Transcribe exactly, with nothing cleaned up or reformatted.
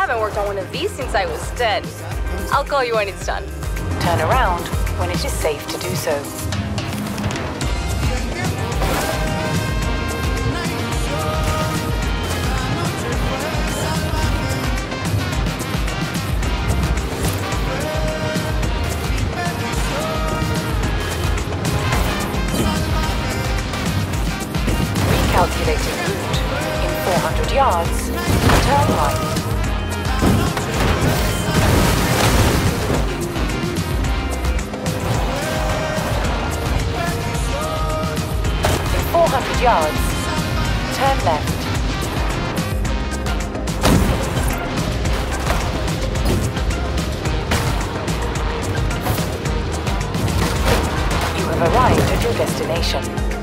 haven't worked on one of these since I was ten. I'll call you when it's done. Turn around when it is safe to do so. Recalculating route. In four hundred yards, turn right. four hundred yards, turn left. You have arrived at your destination.